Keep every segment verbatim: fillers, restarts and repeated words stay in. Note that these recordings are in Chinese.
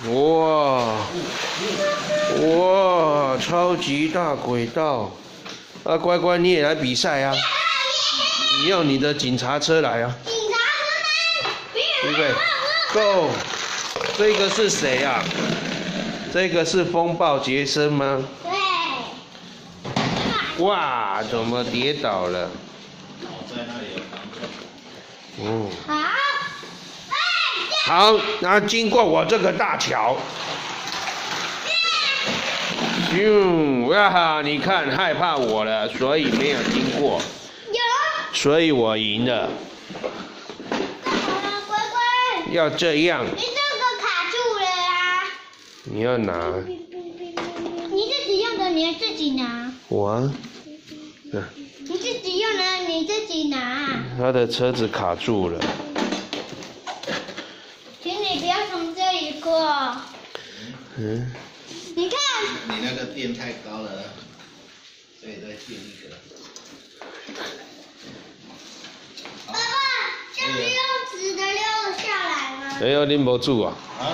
哇哇，超级大轨道！啊，乖乖，你也来比赛啊！你用你的警察车来啊！ 警察车来， 预备 ，Go！ 这个是谁啊？这个是风暴杰森吗？ 对。 哇，怎么跌倒了？ 在那里有房子。 嗯。 好。 好，然后经过我这个大桥。咻！哇，你看害怕我了，所以没有经过。 有。 所以我赢了。 好，乖乖。 要这样。 你这个卡住了啊！ 你要拿。 你自己用的，你自己拿。 我啊。嗯。 你自己用的，你自己拿。 他的车子卡住了。 请你不要从这里过。 嗯。 你看。 你那个垫太高了，所以再垫一个。 爸爸，这样子用直的溜了下来吗？ 哎呦，拎不住啊！ 啊？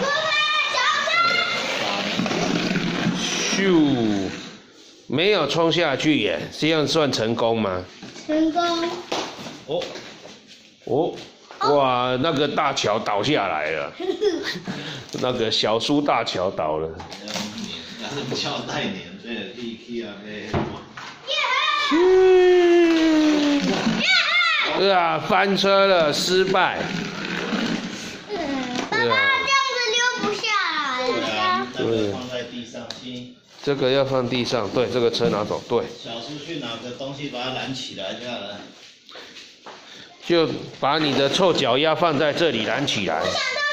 咻，没有冲下去耶，这样算成功吗？ 成功。 哦。 哦。哇，那个大桥倒下来了，那个小苏大桥倒了。 那是胶带粘，所以地气啊， 那。啊，翻车了，失败。 嗯，爸爸这样子溜不下来呀。 对，放在地上先。 这个要放地上，对，这个车拿走，对。 小叔去拿个东西把它拦起来就好了。 就把你的臭脚丫放在这里拦起来。 我想到